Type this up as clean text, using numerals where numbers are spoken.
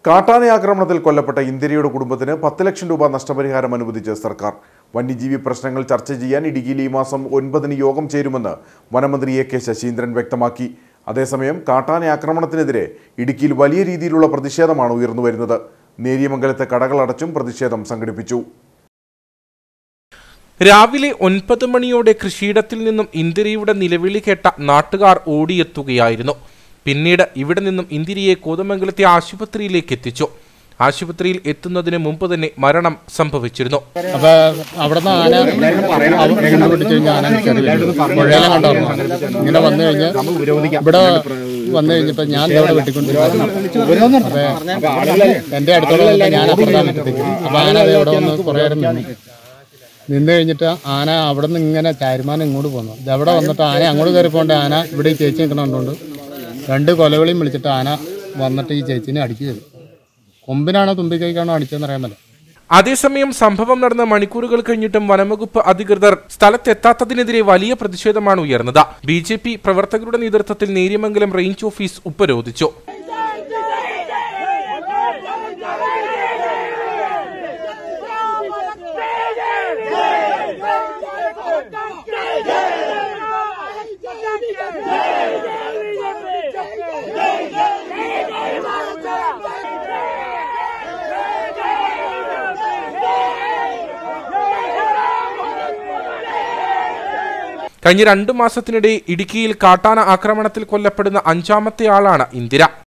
കാട്ടാന ആക്രമണത്തിൽ കൊല്ലപ്പെട്ട ഇന്ദിരയുടെ കുടുംബത്തിന് 10 ലക്ഷം രൂപ നഷ്ടപരിഹാരം അനുവദിച്ച് സർക്കാർ. വന്യജീവി പ്രശ്നങ്ങൾ ചർച്ച ചെയ്യാൻ ഇടുക്കിയിൽ ഈ മാസം 9-ന് യോഗം ചേരുമെന്ന് വനമന്ത്രി എ കെ ശശീന്ദ്രൻ വ്യക്തമാക്കി. അതേസമയം കാട്ടാന ആക്രമണത്തിനെതിരെ ഇടുക്കിയിൽ വലിയ രീതിയിലുള്ള പ്രതിഷേധമാണ് ഉയർന്നുവരുന്നത്. നേര്യമംഗലത്തെ കടകൾ അടച്ചും പ്രതിഷേധം സംഘടിപ്പിച്ചു. രാവിലെ 9 മണിയോടെ കൃഷിയിടത്തിൽ നിന്നും ഇന്ദിരയുടെ നിലവിളി കേട്ട നാട്ടുകാർ ഓടിയെത്തുകയായിരുന്നു. പിന്നീട് ഇവിടെ നിന്നും ഇന്ദിരയെ കോതമംഗലത്തെ ആശുപത്രിയിലേക്ക് എത്തിച്ചു. ആശുപത്രിയിൽ എത്തുന്നതിന് മുമ്പ് തന്നെ മരണം സംഭവിച്ചിരുന്നു. ഇങ്ങനെ വന്നു കഴിഞ്ഞാൽ ഇവിടെ വന്നു കഴിഞ്ഞപ്പോൾ ഞാൻ ഇവിടെ വെട്ടിക്കൊണ്ടിരിക്കുന്നു. എൻ്റെ അടുത്തോളം ഞാൻ അപ്പുറത്തേക്ക് അപ്പോൾ ആന ഇവിടെ വന്ന് കുറേ നിന്ന് കഴിഞ്ഞിട്ട് ആന അവിടെ നിന്ന് ഇങ്ങനെ ചാരുമാനം ഇങ്ങോട്ട് പോന്നു. ഇതവിടെ വന്നിട്ട് ആന അങ്ങോട്ട് കയറി പോകേണ്ട ആന ഇവിടെ ഈ ചേച്ചി നിൽക്കണതുകൊണ്ട് 2 കൊലവിളിയും വിളിച്ചിട്ട് ആന വന്നിട്ട് ഈ ചേച്ചിനെ അടിക്കുകയത്. കൊമ്പിനാണോ തുമ്പിക്കൈക്കാണോ അടിച്ചതെന്ന് അറിയാൻ പറ്റില്ല. അതേസമയം സംഭവം നടന്ന മണിക്കൂറുകൾ കഴിഞ്ഞിട്ടും വനംവകുപ്പ് അധികൃതർ സ്ഥലത്തെത്താത്തതിനെതിരെ വലിയ പ്രതിഷേധമാണ് ഉയർന്നത്. BJP പ്രവർത്തകരുടെ നേതൃത്വത്തിൽ നേര്യമംഗലം റേഞ്ച് ഓഫീസ് ഉപരോധിച്ചു. കഴിഞ്ഞ 2 മാസത്തിനിടെ ഇടുക്കിയിൽ കാട്ടാന ആക്രമണത്തിൽ കൊല്ലപ്പെടുന്ന 5ാമത്തെ ആളാണ് ഇന്ദിര.